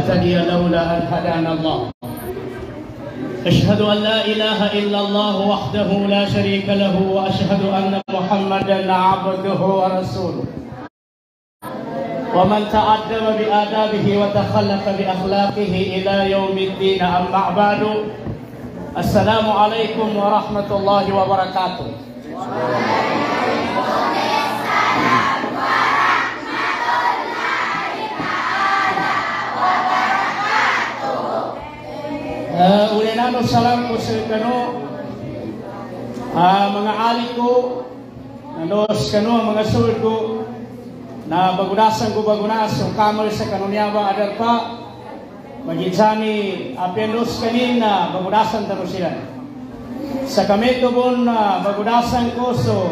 نهتدي لولا أن هدانا الله. أشهد أن لا إله إلا الله وحده لا شريك له وأشهد أن محمدا عبده ورسوله ومن تأدب بآدابه وتخلق بأخلاقه إلى يوم الدين. أما بعد، السلام عليكم ورحمة الله وبركاته. Ulinano salam ko sa kano mga ali ko nanos kano mga sul ko na bagunasan ko ang kamar sa kanonyaba adar pa maginsani apendos kanina bagunasan tamo sila sa kami to bon bagunasan ko so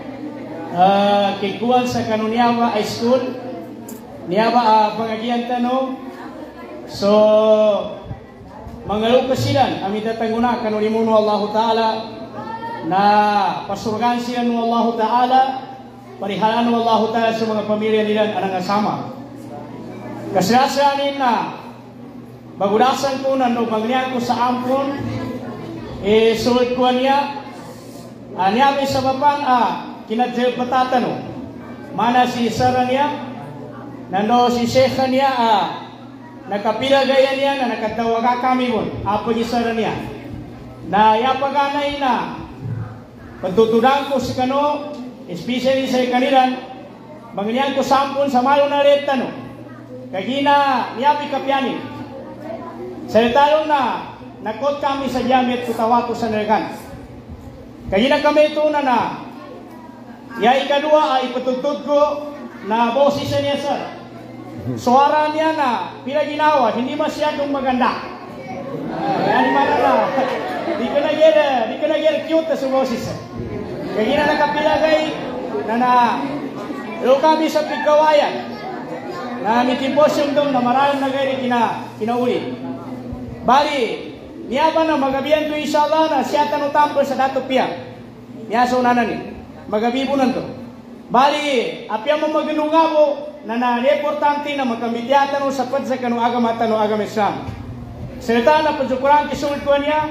kikuan sa kanonyaba high school niaba pangagian tano so mangalup kasilan amin tatanguna kanunimuno Allah Ta'ala na pasurgan sila ng Allah Ta'ala parihalan ng Allah Ta'ala sa mga pamilya nila anang asama kasirasanin na bagudasan ko na nupagniyan ko sa ampon sulit ko niya niya may sabapan kinadjel patatano mana si Sara niya nando si Sheikha niya nakapila gaya niya na nakatawaga kami mo apo ni Sara niya na yapaganay na pagtutudan ko si kano especially sa kanilan manginyan ko sampun sa malo na reta no kagina niya pikapyanin sa talong na nakot kami sa jamit kutawato sa naragan kagina kami ito na ya ikadua ay patutod ko na boses niya Sara. Suara niya na pila ginawa, hindi masyadong maganda. Yan para na. Di ka na get cute sa boses. Kaya na nakapilagay na kami sa pigkawayan. Na mitimpos yung dom na maraming nagay kinauli. Bali, niya ba na magabihan to inshallah na siya tanutampo sa dato piya. Niya so nanan ni. Magabi po nanto. Bali, apya mo maganungabo na importante na magkamityatan sa padsa kanu agamatan o agam Islam. Salita na pagsukurang kisulid ko niya,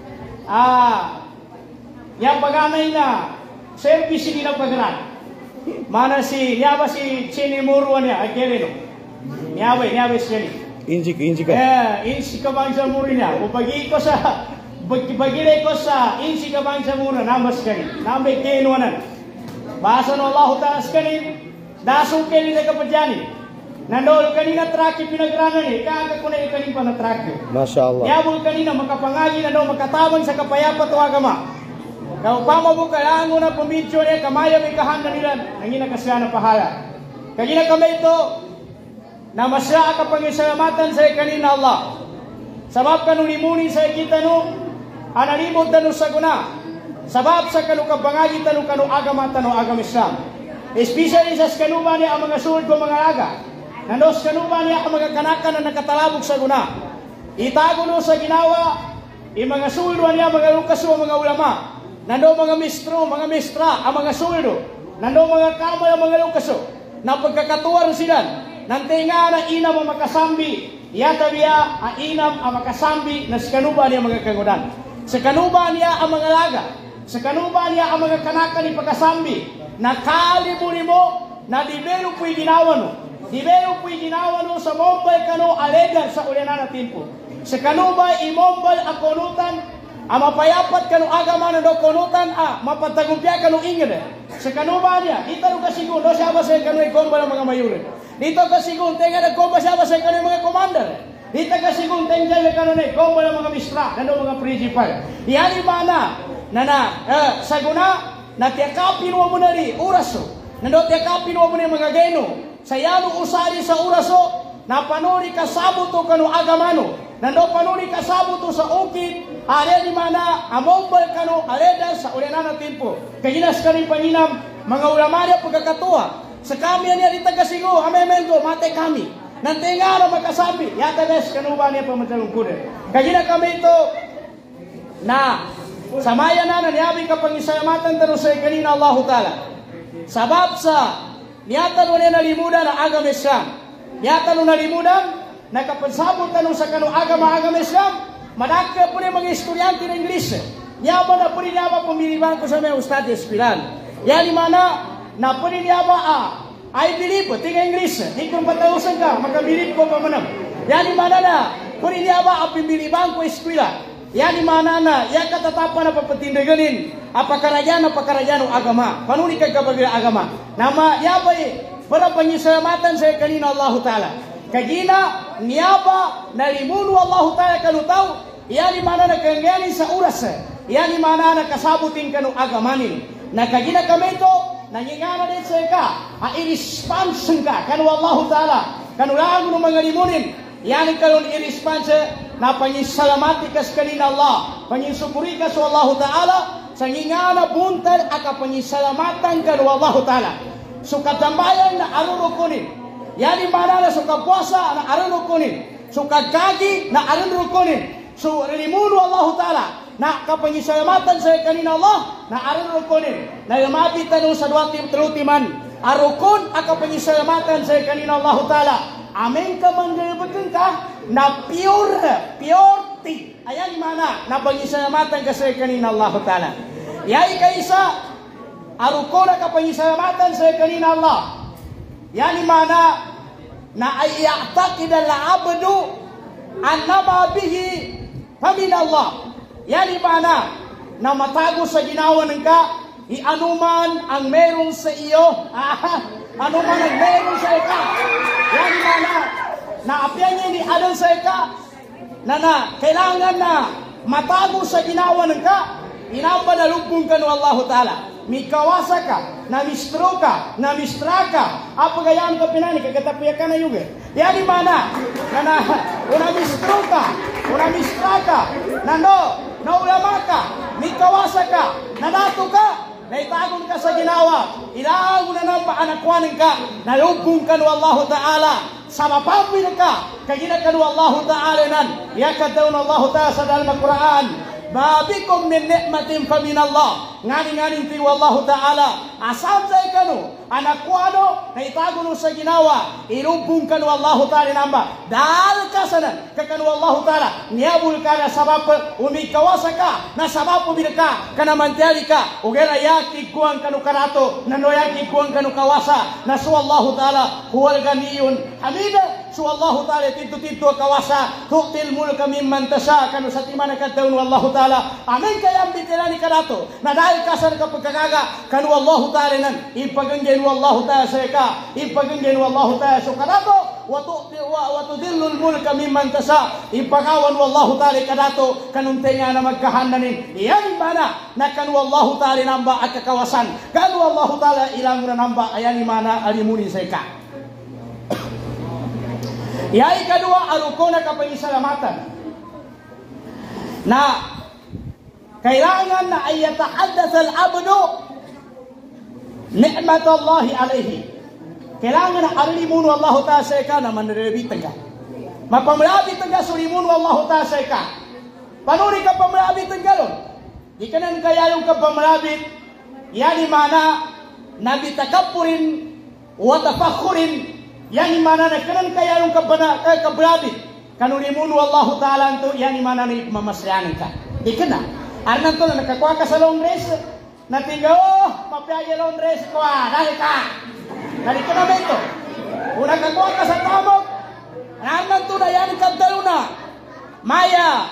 niya paganay na service hindi na pagran. Mana niya ba si Chini Muro niya, ay kelino. Niya ba siya ni. Insi ka. Insi ka bang sa muro niya. O pagilay ko sa insi ka bang sa muro, nambas ka ni. Nambay kinuanan. Basa no Allah Ta'ala skanin, dasong kini na kapadyani. Nandol kanina traki pinagranan eh, kaaga ko na ikanin pa na traki. Masya Allah. Yabol kanina makapangagi na daw makatabang sa kapayapa to agama. Kau pamabuka lango na pumidyo niya, kamaya may kahanda nila, nangina kasya na pahala. Kagina kami ito, na masya kapangisalamatan sa kanina Allah. Sabab kanunimuni sa kita no, analimod na no sa guna. Sabab sa kanukabangagi tanong agama agam Islam. Especially sa kanuba niya ang mga suod ko mga aga. Nanos kanuba niya ang mga kanakan na nakatalabog sa guna. Itago no sa ginawa, mga suoldo niya mga lukaso mga ulama. Nando mga mistro, mga mistra ang mga suoldo. Nando mga kamay ang mga lukaso. Na pagkakatuwar sila. Nantinga na inam ang makasambi. Iyata biya ang inam ang makasambi na sa kanuba niya mga kagudan. Sa kanuba niya ang mga laga. Sa kanuba niya ang mga kanakan ni pagkasambi na kaliburi mo na dibero po'y ginawa no. Dibero po'y ginawa no sa mombay kano alegan sa ulianan natin po. Sa kanuba imombay ang konutan ang mapayapat kano agama na do konutan mapatagumpya kano ingin. Sa kanuba niya, dito no kasigun, do siya ba sa kano ikombay ang mga mayurin. Dito kasigun, tenga nagkomba siya ba sa kano mga commander. Dito kasigun, tenga na kano ikombay ang mga mistra, kano mga principal. Yan iba sa guna na tiyakapin mo na rin uraso nando tiyakapin mo na mga geno sa yano usali sa uraso na panuri kasabot to kanu agamano nando panuri kasabot to sa ukit are di mana amombal kanu aleda sa ulianan natin po kaginas kanin panginam mga ulamanya pagkakatuwa sa kami niya di tagasigo amemendo mate kami nantinga na magkasabi yata des kanuba niya pamatalong kude kagina kami ito na samaya na niyabi ka pangisalamatan tano sa kanina Allah Ta'ala. Sabab sa niyatan mo niya nalimudan ang agam Islam. Niyatan mo nalimudan nakapasabot tanong sa kanu agama-agama Islam, madaka po rin mga estudyante ng Ingles. Yaba na po rin yaba pumiliban ko sa mga ustad espiral. Yani mana, na po rin yaba I believe, tinga Ingles, di kong patausan ka, magkabilib ko pa manam. Yani mana na, po rin yaba pumiliban ko eskwila. Yani mana na, ya katatapan na papatindiganin, apakarajaan ng agama. Panuni kay kapag agama. Nama, yaba para pangisalamatan sa kanina Allah Ta'ala. Kagina, niyaba, nalimunu Allah Ta'ala kanutaw, yani mana na kangyanin sa oras. Yani mana na kasabutin kanu agamanin. Na kagina kami ito, nangingana din sa ka, i-response ka, kanu Allah Ta'ala, kanu lang ng mga limunin. Yani kanu i-response na pangisalamati kas kanina Allah, pangisupuri ka sa Allah Ta'ala, sa ngingana buntal aka pangisalamatan kanu Allah Ta'ala. Suka tambayan na arurukunin. Yani mana na suka puasa na arurukunin. Suka kagi na arurukunin. So rilimunu Allah Ta'ala na kapangisalamatan sa kanina Allah na arurukunin. Na lumapitan sa duwatim trutiman. Arukun ang kapangisalamatan sa kanina Allah Ta'ala. Amin ka manggayabagin ka na purity. Ayan mana na pangisalamatan ka sa kanina Allah Ta'ala. Yay kaisa arukon ang kapangisalamatan sa kanina Allah. Yani mana na ay i'taqid al-'abdu annama bihi famin Allah. Yani mana na matago sa ginawa ng ka, ianuman ang meron sa iyo, anuman ang meron sa ika. Yani mana na apyan niya ni Adan sa ika, na kailangan na matago sa ginawa ng ka, inapanalubong ka no Allah Ta'ala. Mikawasa ka, namistro ka, namistra ka, apa gayaan ka pinani, kagatapuya ka na yuga. Yani mana, unamistro ka, unamistra ka, naulama ka, mikawasa ka, nanato ka, naitagon ka sa ginawa, ilaang na nang paanakwanin ka, nalubong ka no Allah Ta'ala, sa mapapin ka, kagina ka no Allah Ta'ala nan, yakad daw no Allah Ta'ala sa dalam Al-Quran, ma bikum min ni'matin fa min Allah. Ngani-ngani ti wallahu ta'ala. Asam sa ikanu, anak ko ano, na itago no sa ginawa, ilubong ka no Allah Ta'ala namba. Dahil ka sana, kakanu Allah Ta'ala, niyabul ka na sabab, umikawasa ka, na sabab umil ka, kanamantali ka, ugera yakig kuang kanu karato, nano yakig kuang kanu kawasa, na su Allah Ta'ala, huwal ganiyun, hamida, su Allah Ta'ala, tintu-tintu kawasa, tuktil mulka mimman tasha, kanu sa timana kataun Allah Ta'ala, amin kayang bitirani karato, na dahil ka sana kapagkagaga, kanu Allah Ta'ala nan, ipaganggen Allah Ta'ala sa ika, ipaganggen Allah Ta'ala sa karato, watudillul mulka mimman tasha, ipagawan Allah Ta'ala karato, kanuntenga na magkahandanin, iyan mana, na kanu Allah Ta'ala namba at kakawasan, kanu Allah Ta'ala ilang na namba, ayan mana alimunin sa ika. Yai kedua arukona kapangisalamatan. Na kailangan na ay yatahaddath al-abdu ni'matallahi alayhi. Kailangan na alimuno Allah Ta'ala sa ika na manrelabit ka. Mapamlabit ka sa limuno Allah Ta'ala sa ika. Panuri ka pamlabit ka lon. Di ka nan kaya yung kapamlabit. Yani mana nabitakapurin wa tafakhurin. Yani mana na kanan kaya yung kabrabit. Kanulimuno Allah Ta'ala ito, yani mana na mamasyanan ka. Di ka na. Arnan to na nakakuha ka sa long race. Natinga, mapiyagi long race ko dahil ka. Dali ka naman ito. Kung nakakuha ka sa tamog, arnan to na yan kabdalo na. Maya.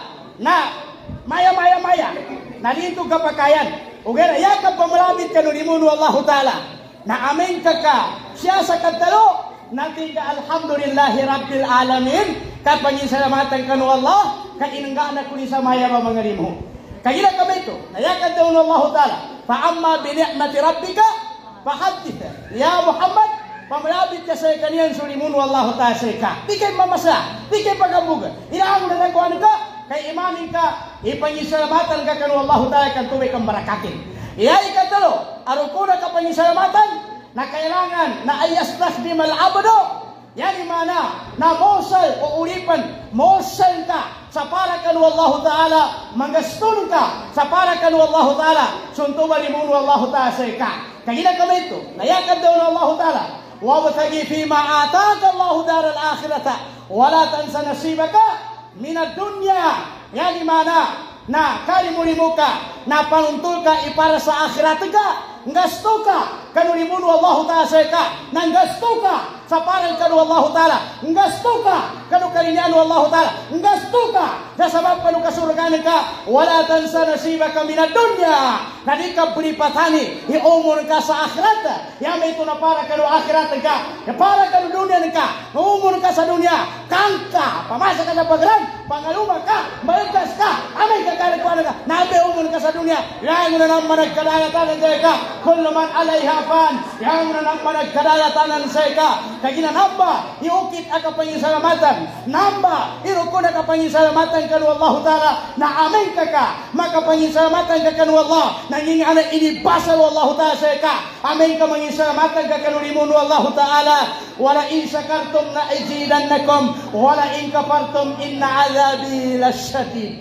Nalito ka pakayan. Ugera, yakap pamalabit kanulimuno Allah Ta'ala. Na amin ka siya sa kabdalo. Nanti ka alhamdulillahi rabbil alamin kapangisalamatan kanu Allah kainangga na kuni sa maya ba mangarimu kagila kami ito nayakan daw ng Allah Ta'ala fa amma bi ni'mati rabbika fahaddith ya Muhammad pamalabit ka sa kaniyan sulimun wallahu ta'ala sa ka di kay mamasa di kay pagabuga ilaang na nagkuhan ka kay imanin ka ipangisalamatan ka kanu Allah Ta'ala kan tuwi kang barakatin iyay katalo arukuna kapangisalamatan na kailangan na ayastasdim al-abdo. Yani mana na mosal o ulipan, mosal ka sa para kanu Allah Ta'ala, mangaston ka sa para kanu Allah Ta'ala, suntuba limuno Allah Ta'ala sa ika. Kagina kami ito, nayakan daw ng Allah Ta'ala, wabtaghi fima ataka Allahu daral akhirata wa la tansa nasibaka minad dunya. Yani mana na kalimuli muka na panuntul ka ipara sa akhirat ka ngasto ka kanurimun wallahu ta'ala seka nang gasto ka sa parang kanu Allah Ta'ala ngasto ka kanu karinyan Allah Ta'ala ngasto ka sa sabab kanu kasurgan ka wala tansa nasibaka minad dunya nadi ka pripatani iumur ka sa akhirat ya may ito na para kanu akhirat ka ya para kanu dunya ka umur ka sa dunya kangka pamasa ka sa pagran pangaluma ka maligtas ka amay ka kalikuan ka nabe umur ka sa dunya yang na naman nagkadayatan ka kullu man alaiha fan yang na naman nagkadayatan ka kagina namba iukit ang kapangisalamatan namba irukun ang kapangisalamatan kanu Allah Ta'ala na amin ka makapangisalamatan ka kanu Allah nanging ana inibasal Allah Ta'ala sa ka amin ka mangisalamatan ka kanu limun Allah Ta'ala wala in syakartum la azidannakum wala in kafartum inna azabi lasyadid.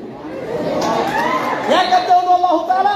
Ya kata Allah Ta'ala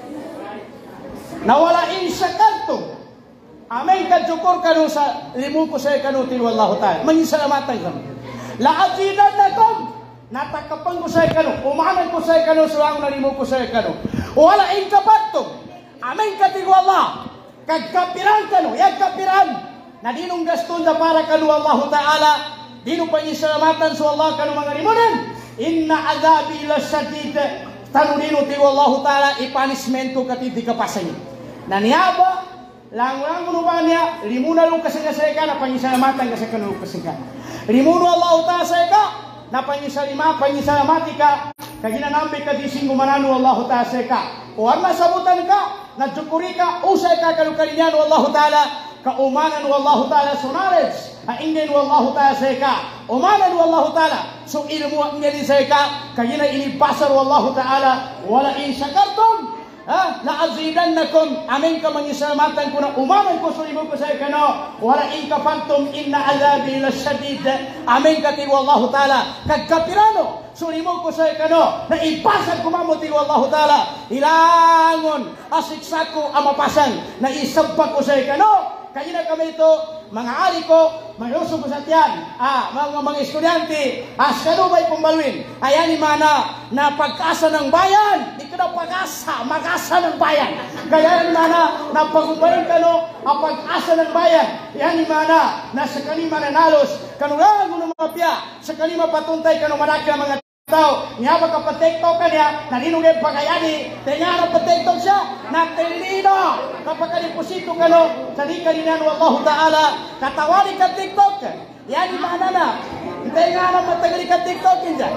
na wala in syakartum amin ka syukur kanu sa limu ko sa kanu til wallahu ta'ala mangisalamatan kanu la azidannakum natakapang ko sa kanu umanan ko sa kanu suang na limu ko sa kanu wala in kafartum amin ka til wallah kagkapiran kanu ya kapiran na dinong gaston da para kanu wallahu ta'ala dinong pangisalamatan sa Allah kanu mga limunan inna azabi lasyadid tanu dino til wallahu ta'ala ipanismento katiti kapasangi naniaba lang munubanya limuna lu kasega na pangisalamatan kasi kanu kasega limunu Allah Ta'ala sega na pangisalamati ka kagina nambe ka dising gumananu Allah Ta'ala sega warna sabutan ka na jukuri ka usay ka kanu karinyan Allah Ta'ala kaumanan Allah Ta'ala so knowledge ingin Allah Ta'ala sega umanan Allah Ta'ala so ilmu ingin sega kagina ini pasar Allah Ta'ala wala in syakartum la azidannakum amin ka mangisalamatan ko na umaman ko sulimu ko sa kano wala in kafantum inna azabi lasyadid amin ka tiwa Allah Ta'ala kagkapirano sulimu ko sa kano na ipasag ko mamo tiwa Allah Ta'ala ilangon asiksaku amapasan na isabpak ko sa kano kaya na kami ito mga ari ko mayusog ko sa tiyan mga estudyante askanubay pumbaluin ayan mana na pag-asa ng bayan di ka na pag-asa mag-asa ng bayan kaya mana na pag-ubayin ka no ang pag-asa ng bayan yan mana na sa kanima nanalos kanulang mo mapya sa kanima patuntay ka no manakya mga tao niya ka pa-tiktok ka niya naninugay pagayani tingnan na pa-tiktok siya natilino kapag kaliposito ka no sa di kaninan Allah Ta'ala katawali ka tiktok yan yung mana na tingnan na matagali ka tiktok dyan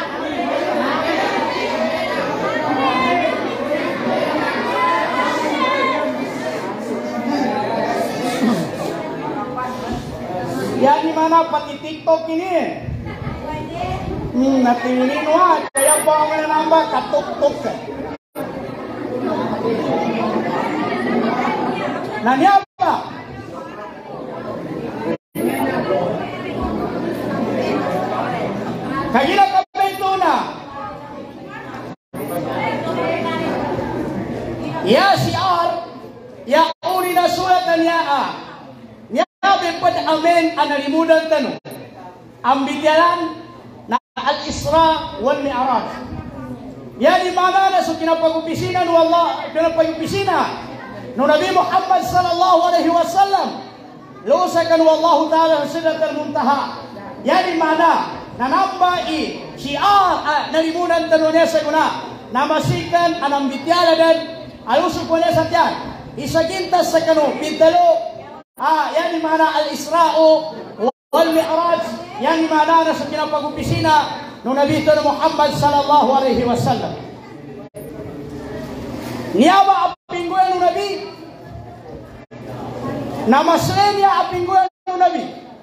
yan yung mana pati tiktok ini natilin wa kaya pa ang namba katuk-tuk nanya apa kaya ka ito na ya siar ya uli na sulat niya niya bipad amen analimudan tanong ang bigyalan Al-Isra wal Mi'raj. Yani mana na so kinapag-opisina no Allah, kinapag-opisina no Nabi Muhammad sallallahu alaihi wasallam. Lusa kan wallahu ta'ala sidratul muntaha. Yani mana nanambai syiar nalimunan tanunya sa guna. Namasikan anang bityala dan alusuk ko sa tiyan. Isagintas sa kanu pintalo. Yani mana al-Isra'u wal Mi'raj. Yang dimana na sa kinapag-opisina no Nabi Muhammad sallallahu alaihi wasallam. Niya ba apingguan no Nabi? Namaslen niya apingguan no Nabi.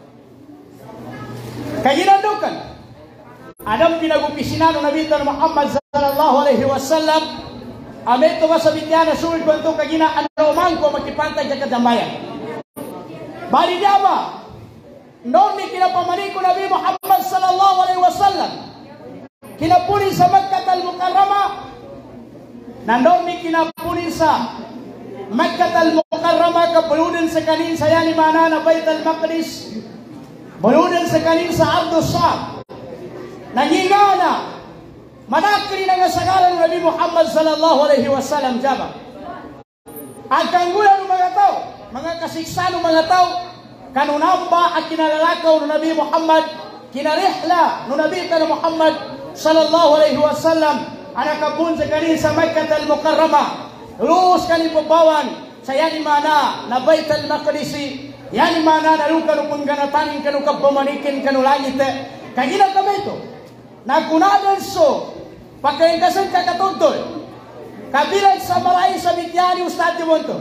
Kaginandukan. Adam pinag-opisina no Nabi Muhammad sallallahu alaihi wasallam. Ameto ka sa bityana sulit ko ito kagina ano man ko magkipantay ka kadambayan. Bali niya ba? Noon ni kinapamani ko Nabi Muhammad sallallahu alaihi wasallam kinapuni sa Makkah al-Mukarramah na noon ni kinapuni sa Makkah al-Mukarramah Mukarramah kabuludan sa kanin sa yani mana na Bait al-Maqdis. Buludan sa kanin sa Ardus Sham. Nanginga na manakri na nga sagaran Nabi Muhammad sallallahu alaihi wasallam jaba. Ang kanggulan ng mga tao, mga kasiksa ng mga tao, kanunamba at kinalalakaw ng Nabi Muhammad, kinarihla ng Nabi Muhammad sallallahu alaihi wasallam, anakabun sa kanin sa Makkah al-Mukarramah. Lulus kani pabawan sa yani mana na Bait al-Maqdis, yani mana na luka ng pangganatanin kanu kapamanikin kanu langit. Kagina kami ito, nagunadan so, pagkaingasan kakatuntol, kabilang sa maray sa Midyani Ustad Monto,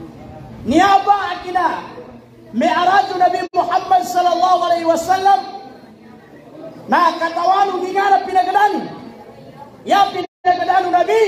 niyaba akina, may arado Nabi Muhammad sallallahu alaihi wasallam, na katawan ng hingarap pinagadanin, ya pinagadanin Nabi,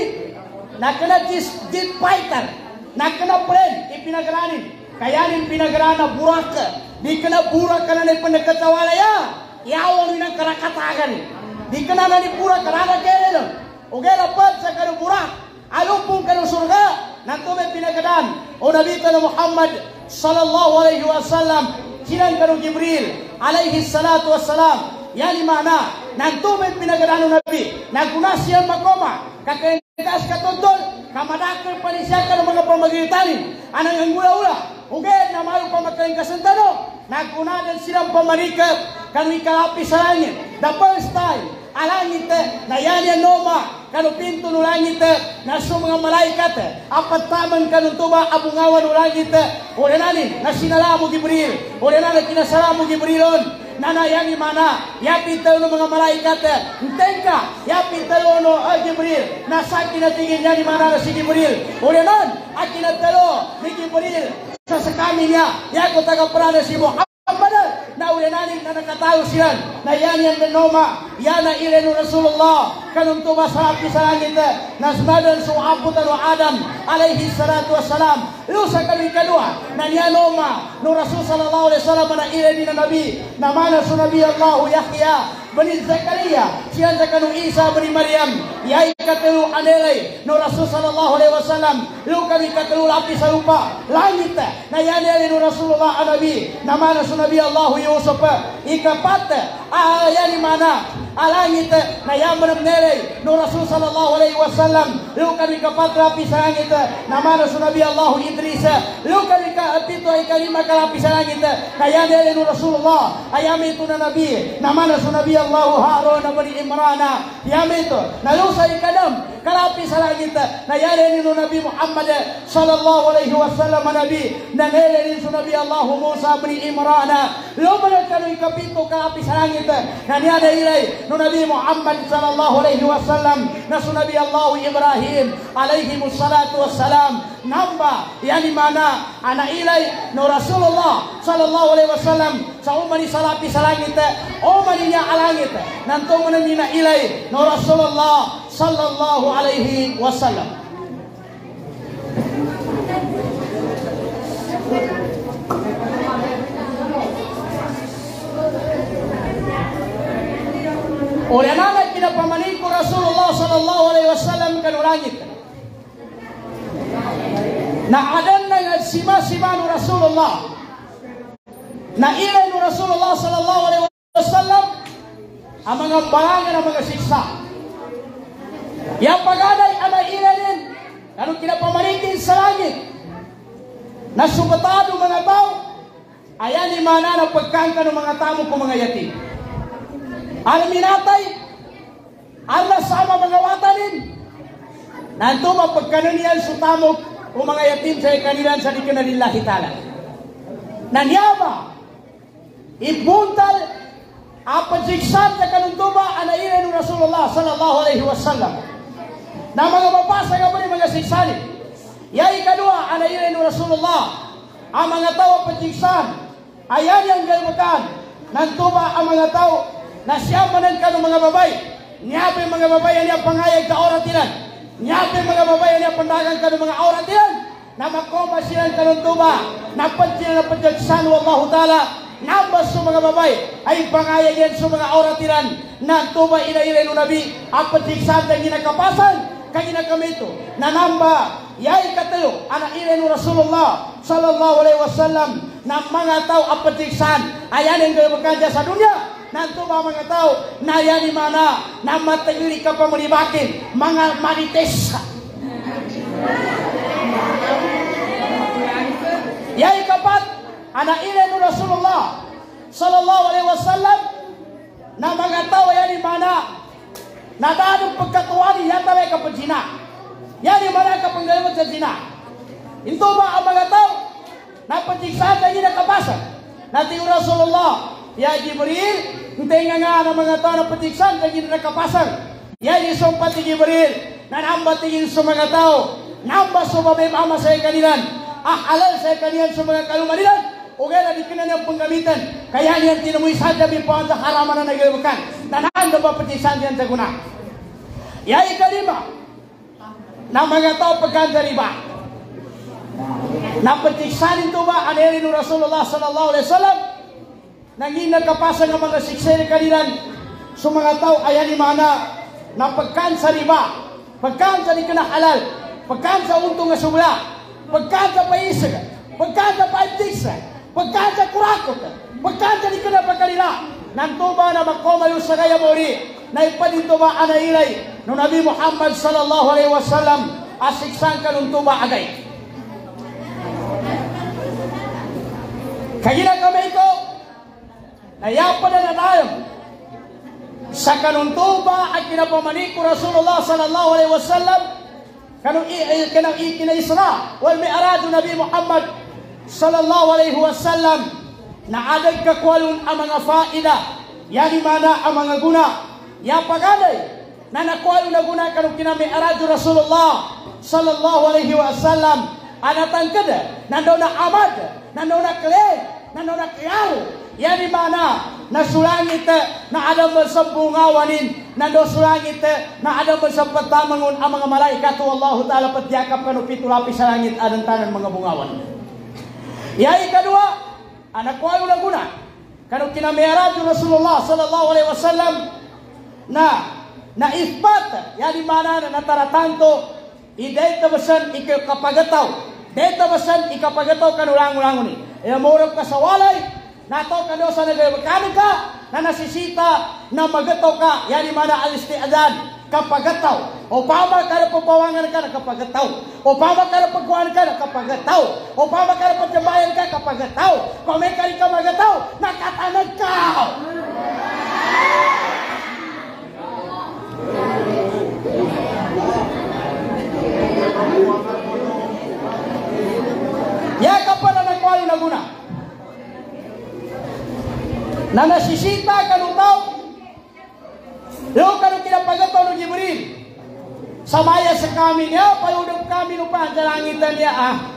na kena jet fighter, na kena plane, ipinagaranin, kayanin pinagaranan burak, di kena burak ka na na panagkatawala ya, yawan ng karakatagan, di kena na ni burak karana kaya o kaya dapat sa kanong burak, alupong kanong surga, nanto may pinagadan, o Nabi Muhammad sallallahu alaihi wasallam, sinan kanong Jibril, alaihi salatu wassalam, yani mana, nanto may pinagadan ng Nabi, naguna siya makoma, kakaingas katuntol, kamadakal panisya ka ng mga pamagitanin, anang anggula-ula, ugay na mayo pa magkaingasan tano, nagunadan silang pamanikat, kanu ikalapi sa langit, the first time, alangit na yan noma, kanu pinto no langit, na sa mga malaikat, apat taman kanu tuba abungawan no langit, uli nanin, na sinala mo Gibril, uli nanin kinasala mo Gibrilon, nana yang mana yapin tayo ng mga malaikat tengka yapin tayo no Jibril nasa kinatingin niya ni mana na si Jibril uli nun at kinatalo ni Jibril sa sakamin niya yago tagaprana si Muhammad na uli nanin na nakatayo siya na yan noma yan na ilenu Rasulullah kanong tuba sa api sa langit nasnadan suabutan wa Adam alaihi salatu wassalam lusa kami kedua na niya noma no Rasul sallallahu alaihi wasallam na ileni na Nabi na mana su Nabi Allah Yahya bani Zakaria siya sa kanong Isa bani Maryam yay katulu anelay no Rasul sallallahu alaihi wasallam lu kami katulu api sa lupa langit na yan ileni no Rasulullah Nabi na mana su Nabi Allah Yusuf ikapat ayani mana alangit na yaman nere no Rasul sallallahu alaihi wasallam lu kami kapat rapi sa langit na mana su Nabi Allah Idris lu kami kapito ay kalima kalapi sa langit kaya nere no Rasulullah ayami ito na Nabi na mana su Nabi Allah Harun bani Imran yami ito na lu sa ikadam kalapi sa langit na yare no Nabi Muhammad sallallahu alaihi wasallam Nabi na nere su Nabi Allah Musa bani Imran lu mana kami kapito kalapi sa langit na yare ilay no Nabi Muhammad sallallahu alaihi wasallam na su Nabi Allah Ibrahim alaihi wassalatu wassalam namba yani mana ana ilay no Rasulullah sallallahu alaihi wasallam sa umani salapi sa langit umani niya alangit nanto mo na ilay no Rasulullah sallallahu alaihi wasallam. Oleh anak pinapamanin ko Rasulullah sallallahu alaihi wasallam kanulangit. Na adan na sima-sima no Rasulullah. Na ilay no Rasulullah sallallahu alaihi wasallam ang mga balangan ng mga siksa. Yang pagaday ana ilay din kanong kinapamanin sa langit. Na subatado mga tao ayan ni mana na pagkangka ng mga tamo ko mga yatim. Ang minatay, ang nasama mga watanin, nanto mapagkananian sutamok o mga yatim sa ikanilan sa dikanalillahi ta'ala. Nanyama, ibuntal, apajiksat na kanuntuba, anairin ng Rasulullah sallallahu alaihi wasallam. Na mga mapasa nga ba mga siksanin, yay kadua, anairin ng Rasulullah, ang mga tao apajiksan, ayan yung galmutan, nantuba ang mga tao, na siya manan ka ng mga babay. Niyapin mga babay niya pangayag ka oratilan. Niyapin mga babay niya pandagang ka ng mga oratilan. Na makoma silang kanuntuba. Napad sila na padyagsan wallahu ta'ala. Nabas sa mga babay ay pangayag yan sa mga oratilan. Na tuba inailay no Nabi. Ang padyagsan na ginakapasan. kagina kami ito nanamba yay katelo anak ilen Rasulullah sallallahu alaihi wasallam na mga tao apatiksan ayan yang bekerja sa dunia nanto ba mga tao na yan mana na matagili ka pa malibakin mga marites yay kapat anak ilen Rasulullah sallallahu alaihi wasallam na mga tao yan mana na dadong pagkatuwani yan talay kapag zina yan mana kapag galawad sa zina ito ba ang mga tao na patiksaan na yun nakabasa natin Rasulullah ya Jibril hintay nga ng mga tao na patiksaan na yun nakapasang yan isang pati Jibril na nambatingin sa mga tao namba sumabay mama sa kanilan alal sa kanilan sa mga kalumanilan o gana di kinanang panggamitan kaya niyan tinamoy sadya bipawan sa haraman na nagagawakan na nanda ba patiksaan yan sa guna ya ikalima na mga tao pagkanda riba napatiksanin ito ba anerin ng Rasulullah sallallahu alaihi wasallam nanging nagkapasan ng mga sikseri kanilan sa mga tao ayan ni mana na pagkansa riba pagkansa di kinahalal pagkansa untong nga sumula pagkansa paisag pagkansa paibtigsa pagkansa kurakot pagkansa di kinapagkalila nanto ba na magkomayo sa kaya mori na ipadito ba anailay ng Nabi Muhammad sallallahu alaihi wasallam asiksan ka nung tuba agay kaya kami ito, nayapan na tayo sa kanuntuba at kinapamanik ko Rasulullah sallallahu alaihi wasallam kanang ikinaisra wal mi'raj Nabi Muhammad sallallahu alaihi wasallam na adag kakwalun ang mga faida yani mana ang mga guna ya paganay na nakwalun na guna kanang kinami'raj Rasulullah sallallahu alaihi wasallam anatangkad nandaw na amad nandaw na klen nandaw na kiyaw yan mana na sulangit na adam sa bungawanin nandaw sulangit na adam sa patamangon ang mga malaikat wallahu ta'ala patyakap kanu pitulapi sa langit adang tanan mga bungawan yay kadua anak ko na guna kanu kinami'raj Rasulullah sallallahu alaihi wasallam na ispat yan mana na nataratanto iday tabasan ikapagataw dito basan ikapagataw kanulang-ulangon ni. Murag ka sa walay, nato kano sa nagmekanik ka, na nasisita na magataw ka, yan mana alistiadan, kapagataw. O pama ka na papawangan ka na kapagataw. O pama ka na pagkuhan ka na kapagataw. O pama ka na pagjabayan ka kapagataw. Kung may kari ka magataw, nakatanag ka! Ya kapal na nagkwalo na guna na nasisita kanutaw yung kanong kinapagataw ng Jibril samaya sa kami niya payudog kami nupahan sa langitan niya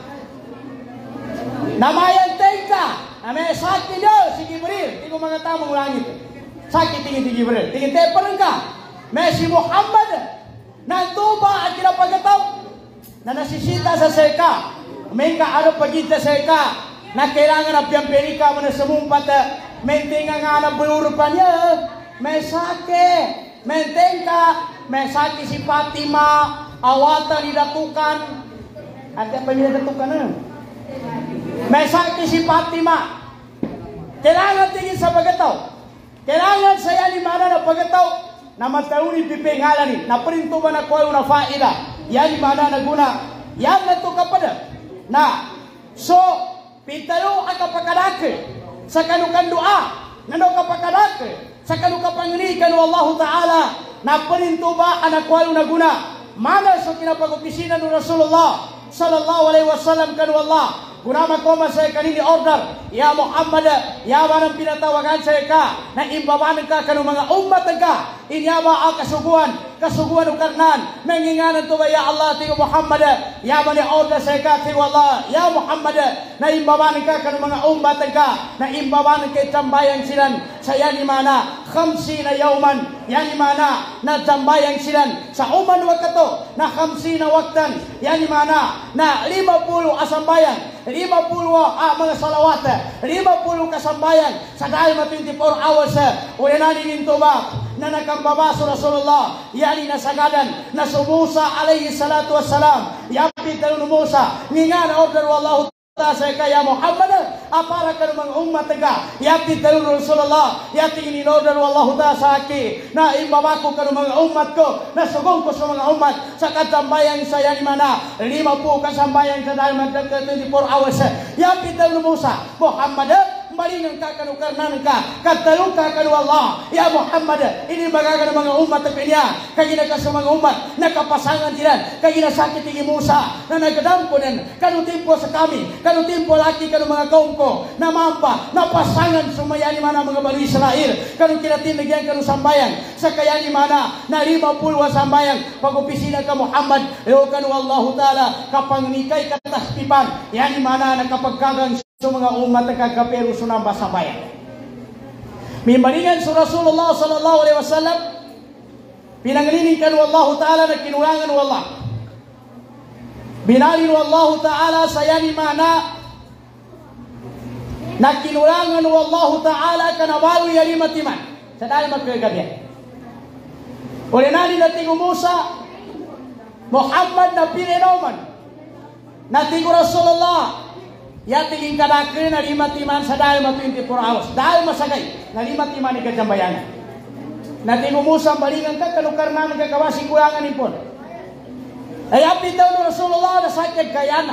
namayan tengka na may sakit niya si Jibril hindi ko mga tamang langit sakit tingin si Jibril tingin tayo pa rin ka may si Muhammad nantuba at kinapagataw na nasisita sa seka may kaano pagita sa ika na kailangan na piyamperika mo na sumumpat may tinga nga na bulurupan niya may sake may tengka may sake si Fatima awatan nidatukan at pa nidatukan na may sake si Fatima kailangan tingin sa pagataw kailangan sa yan mana na pagataw na matawin pipingalan ni na printo ba na kuha na faida yan mana na guna yan na to kapada na so pitalo ang kapakadake sa kanukan doa nano kapakadake sa kanukan panginikan wa Allah Ta'ala na paninto ba ang nakwalo na guna mana sa kinapag-opisina ng Rasulullah sallallahu alaihi wasallam kanu Allah kunama koma sa kanini order ya Muhammad ya manang pinatawagan sa ka na imbabanan ka kanu mga ummat ka inyama ang kasuguan ukarnan menginganan to ba ya Allah tingo Muhammad ya mani order sa ka tingo Allah ya Muhammad na imbabanan ka kanu mga ummat ka na imbabanan kay tambayan silan sa yani mana 50 yawman yani mana na tambayan silan sa uman wakato na 50 waktan yani mana na 50 asambayan 50 mga salawat 50 kasambayan sa dahil 24 hours ulinan ninto ba na nakambabaso Rasulullah yani nasagadan na Musa alaihi salatu wassalam yapi talun Musa ngingan order wallahu ta'ala kaya Muhammad apara kan mga umat ka yapi talun Rasulullah yati ini order wallahu ta'ala saki na imbabako kan mga umat ko na sugong ko sa mga umat sa katambayang saya di mana 50 kasambayang sa dalam 24 hours yapi talun Musa Muhammad malingan ka kanu karnan ka kataluka kanu Allah ya Muhammad ini bagaimana mga umat kanya kagina ka sa mga umat nakapasangan dilan kagina sakit tinggi Musa na nagdampunan kanu timpo sa kami kanu timpo laki kanu mga kaum ko na mampa napasangan sumayani mana mga Bani Israel kanu kinatinigyan kanu sambayan sa kayani mana na 50 sambayan pagopisina ka Muhammad yo kanu Allah taala kapangnikay kataspipan yani mana nakapagkagang so mga umat nagkagapero sunamba sa bayan. Mimbalingan sa Rasulullah sallallahu alaihi wasallam pinanglining kanu Allah taala na kinurangan wallah. Binalin Allah taala sayani mana na kinurangan Allah taala kanabalu yari matiman. Sa dahil magkagabihan. Ulinali na tingo Musa Muhammad na pininoman na tingo Rasulullah ya tingin kadakre na 5 timan sa dahil ma 24 hours. Dahil masagay na 5 timan ni kajambayan. Na tingo Musa balingan ka kalukar namin kakawasi kulangan ipon. Ay apit daw ni Rasulullah na sakit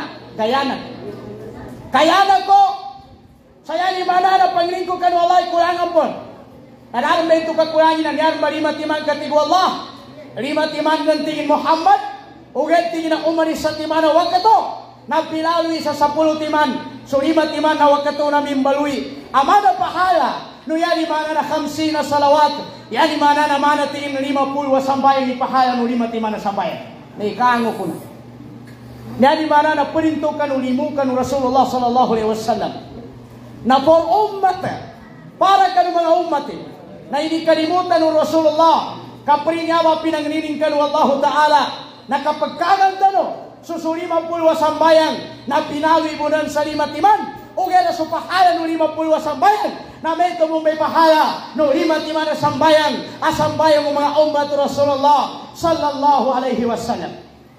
Kayana ko saya di mana na panglingko kan wallahi kulangan pon. Adaan ba ito kakulangin ang yan 5 timan katigo Allah. 5 timan ng tingin Muhammad. Ugat tingin na umaris sa timan na wakato. Napilalui sa 10 timan. So 5 timan na wakato namin balui. Amana pahala. No yani mana na 50 na salawat. Yani mana na mana tingin 50 wasambayan ni pahala no 5 timan na sambayan. Naikango ko na. Yani mana na perintukan ulimukan Rasulullah sallallahu alaihi wasallam. Na for ummat. Para ka mga ummat. Na hindi kalimutan ng Rasulullah. Kaprinyawa pinangnining ka Allah Ta'ala. Na kapag kaganda no. Susuri 50 sambayang na pinawi mo ng sa 5 timan o gana sa pahala no 50 sambayang na may mo may pahala no 5 timan na sambayang asambayang ng mga umat Rasulullah sallallahu alaihi wasallam.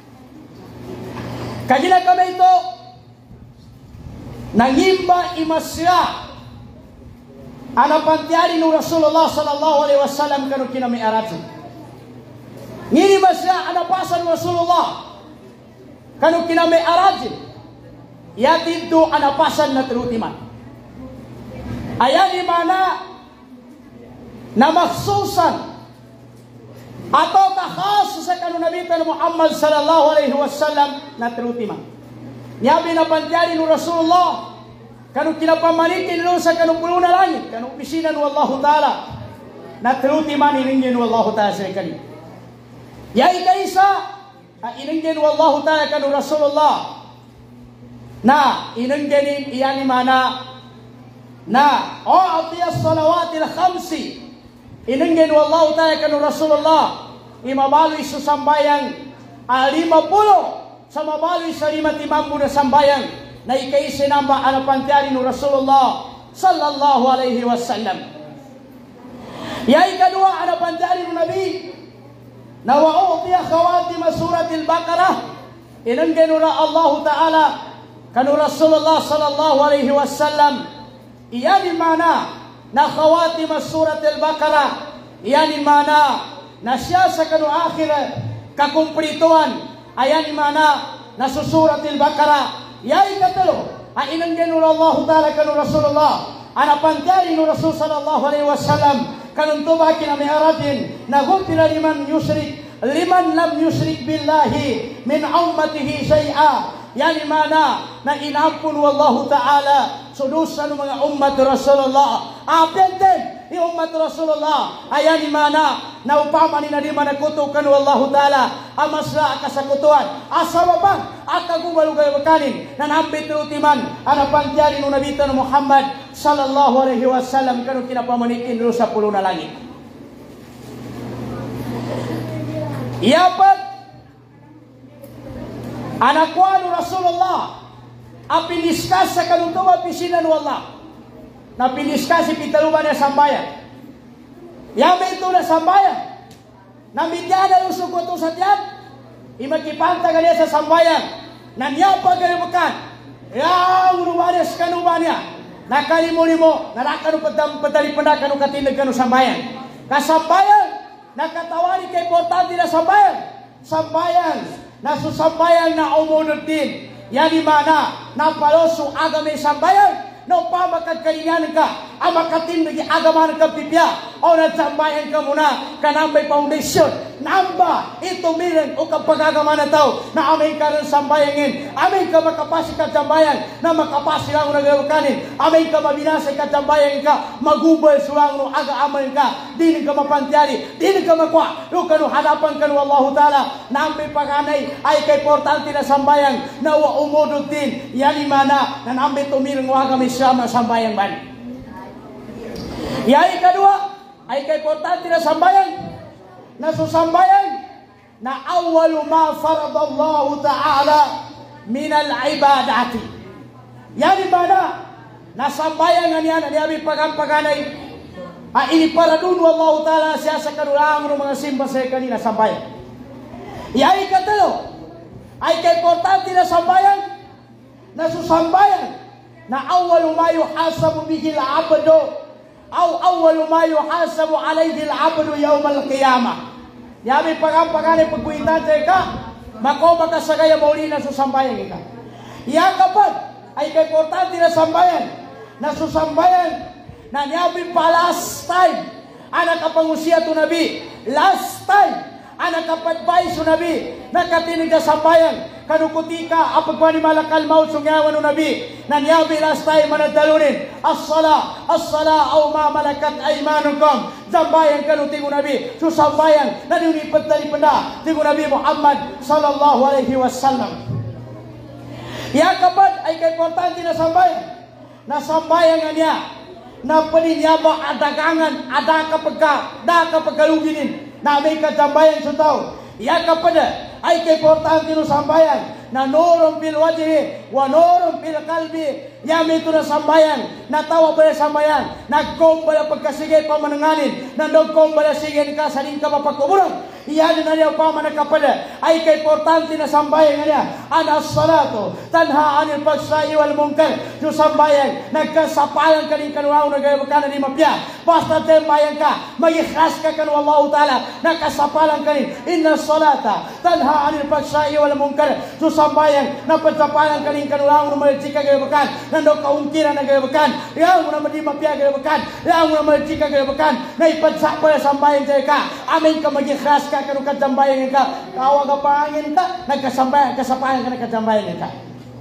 Kagina kami ito nangimba imasya anapantiari no Rasulullah sallallahu alaihi wasallam kanu kinami aratun ngini masya anapasan Rasulullah kanu kinamay arajin yatin to anapasan na terutiman ayan imana na maksusan atau takhas sa kanu Nabi Muhammad sallallahu alaihi wasallam na terutiman niyabi na panjari no Rasulullah kanu kinapamanitin no sa kanu pulo na langit kanu opisina no Allah Ta'ala na terutiman iningin no Allah Ta'ala sa kani yai kaisa inenggen wallahu ta'ala kanu Rasulullah na inenggenin iyan mana na a'tiyas salawatil khamsi inenggen wallahu ta'ala kanu Rasulullah imabaloy sa sambayang 50 sa mabaloy sa 5 timambu na sambayang na ikay sinamba anapantyari no Rasulullah sallallahu alaihi wasallam yai kadua anapantyari no Nabi na wa'utiya khawatim suratil Baqarah inanggenura Allah Ta'ala kanu Rasulullah sallallahu alaihi wasallam iyan mana na khawatim suratil Baqarah iyan mana na siya sa kanu akhir kakumplituan ayan mana na suratil Baqarah yai katalo inanggenura Allah Ta'ala kanu Rasulullah anapantyari no Rasul sallallahu alaihi wasallam kanun tuba kinamiaratin na gupira liman lam yushrik billahi min ummatihi syai'a yani mana na inampun wallahu ta'ala sudusan mga umat Rasulullah apenten ni umat Rasulullah ayan mana na upamani na di mana kutukan wallahu ta'ala amasra kasakutuan asababang akagubalugay bakanin na nambit rutiman anapantyari no Nabi Muhammad sallallahu alaihi wasallam kanu kinapamanikin ro sa 10 na langit. Iapat anakuan Rasulullah apiniskas sa kanutuwa pisinan wala na piniskas si pitaluban na sambayan Yami itu na sambayan. Namidyana yung sukuto sa tiyan. Imakipanta ganyan sa sambayan. Nanyapa ganyan makan. Yang rumanes kanubanya. Nakalimulimo. Narakano padalipanan kanu katinag kanu sambayan. Kasambayan. Nakatawari kay importante na sambayan. Sambayan. Nasusambayan na umunod din. Yan di mana. Napaloso agame sambayan. No pa makagkalingan ka, ang makatindig agaman ka pipya, o nagsambayan ka muna, kanambay foundation, namba, ito milen, o kapag agaman na tao, na amin ka rin sambayangin, amin ka makapasi ka sambayan, na makapasi lang nagawakanin, amin ka mabinasay ka sambayangin ka, magubay sulang no aga-aman ka, di ka mapantyari, di ka makwa, no kanu hadapan kanu Allah Ta'ala, nambay paganay, ay kay importante na sambayang, na umudod din, yan imana, na nambay tumirang wagami sama sambayan ban. Yang kedua, ay kay importante na sambayan. Na susambayan na awalu ma faradallahu ta'ala min al-ibadati. Yan mana na sambayan nga niyan ani abi pagampaganay. Ini para dun wallahu ta'ala siya sa kanulang ng mga simba sa kanina sambayan. Yang katalo, ay kay importante na sambayan na susambayan na awwalu ma yuhasabu bihi al-'abdu aw awwalu ma yuhasabu alayhi al-'abdu yawm al-qiyamah. Yabi pagampagane pagkuitan sa ka, mako makasagaya mauli na susambayan ka. Ya kapag ay kay importante na sambayan, na susambayan na yabi pa last time anak kapangusia tu nabi, last time anak kapatbay su nabi, nakatinig ka sambayan kanukutika apagwani malakal maut sungyawan no nabi nanyabi last time manadalunin as-sala aw ma malakat aymanukum sambayan kanutingo nabi susambayan nanunipat dari penda tingo nabi Muhammad sallallahu alaihi wasallam. Ya kapag ay kay importante na sambayan nga niya na paninyaba adagangan ada kapagkaluginin na may kasambayan sa tao. Ya kapag ay kay importante no sambayan na nurun bil wajhi wa nurun bil qalbi. Yami ito na sambayan na tawa ba sambayan nagkombala pagkasigay pamananganin na nagkombala sigay ka sa rin ka mapagkuburang. Iyan na niya pa manakapada ay kay importante na sambayan niya ana salatu tanha anil pagsai wal munkar. Yung sambayan nagkasapayan ka rin kanuaw na gaya ka na di mapya basta tembayan ka mag-ikhlas ka kanu Allah Ta'ala nakasapalan ka rin inna salata tanha anil pagsai wal munkar. Yung sambayan napagsapalan ka rin kanuaw na maljika gaya bakan nando kaungkiran na gaya bakan yaw na di mapya gaya bakan yaw na maljika gaya bakan na ipagsapala sambayan sa ka amin ka mag-ikhlas kanu kasambayan ka kawa ka pangin ka nagkasambayan kasapayan ka nagkasambayan ka.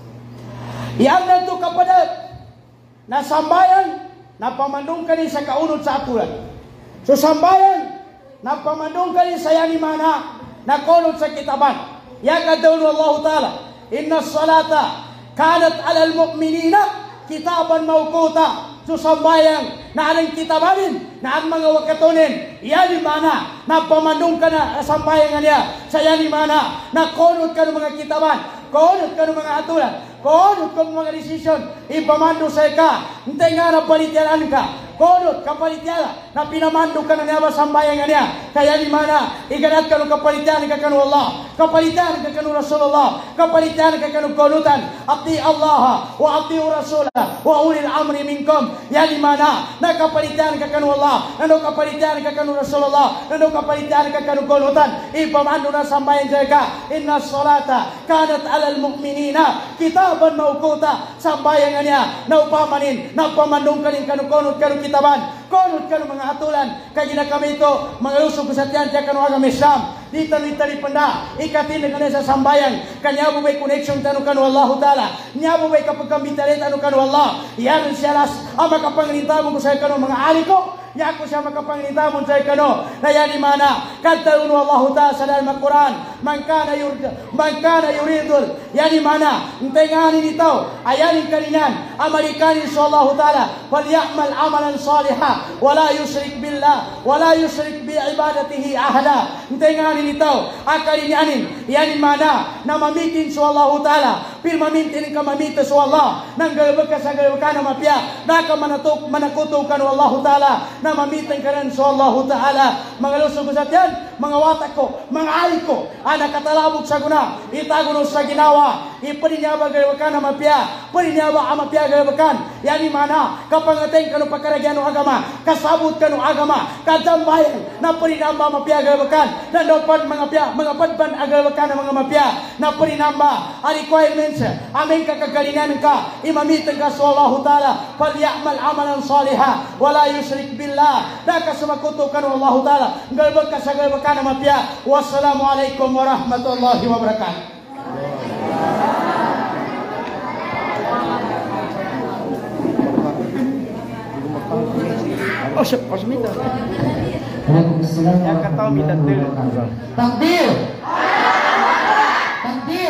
Iyan na ito kapadat na sambayan na pamandong ka rin sa kaunod sa atulan. So sambayan na pamandong ka rin sa yanimana na kaunod sa kitaban. Yan ka daw Allah Ta'ala inna salata kanat alal mu'minina kitaban mawkuta. So sambayang na anong kitabanin na ang mga wakatunin yan mana na pamandong ka na sambayang niya sa yan mana na konod ka ng mga kitaban konod ka ng mga atulan konod ka ng mga desisyon ipamando sa ka hindi nga na palityalan ka konod kapalityala na pinamando ka na niya sambayang niya kaya ni mana iganat ka ng kapalityalan ka kanu Allah kapalityalan ka kanu Rasulullah kapalityalan ka kanu konutan ati Allah wa ati Rasulah wa ulil amri minkum yan ni mana nakapalitan ka kanu Allah nano kapalitan ka kanu Rasulullah nano kapalitan ka kanu konutan ipamando na sambayan ka inna salata kanat alal mu'minina kitaban mawquta sambayan niya na upamanin na pamandong kanin kanu konut kanu kitaban konut kanu mga atulan kay ginakami ito mga usog sa tiyan kanu agam Islam dito litali panda ikatin na sa sambayan kanya mo may connection kanu Allah Ta'ala niya mo may kapagkamitalit kanu Allah yan siya las ang makapanglita mo sa kanu mga ali ko niya ko siya makapanglita mo sa kanu na yan imana kanta Allah Ta'ala sa dalam Al-Quran man kana yuridul yan imana ntenganin ito ayanin kaninan amalikanin sa Allah Ta'ala walyamal amalan salihah wala yushrik billah wala yushrik bi ibadatihi ahada ntenganin ito akalinyanin yan imana na mamitin sa Allah Ta'ala pil mamintin ka mamita sa Allah nang galabag ka sa galabag ka na mapya naka manakutukan Allah Ta'ala na mamitan ka rin sa Allah Ta'ala. Mga lusog sa tiyan, mga watak ko, mga ay ko, anak katalabog sa guna, itaguno sa ginawa, ipaninyaba galawakan na mapya, paninyaba ang mapya galawakan, yan mana, kapangateng ka no pagkaragyan ng agama, kasabot ka ng agama, kadambayan, na paninamba mapya galawakan, nandopan mga padban agalawakan ng mga mapya, na paninamba, ang requirements, aming kakagalingan ka, imamitan ka sa Allah Ta'ala, palyamal amalan saliha, wala yusrik billah, na kasamakuto ka ng Allah Ta'ala, galbag ka sa galawakan ng mapya. Wassalamualaikum warahmatullahi wabarakatuh. Oh, siap, pas minta. Waalaikumsalam Yang kata minta dulu. Takbir. Takbir.